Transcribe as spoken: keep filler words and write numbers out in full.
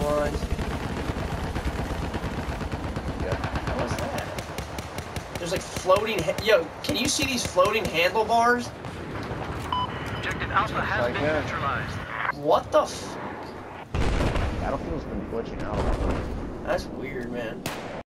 lines. Yeah. What was that? There's like floating. Yo, can you see these floating handlebars? Objective Alpha has been can. neutralized. What the f? Battlefield's been glitching out. That's weird, man.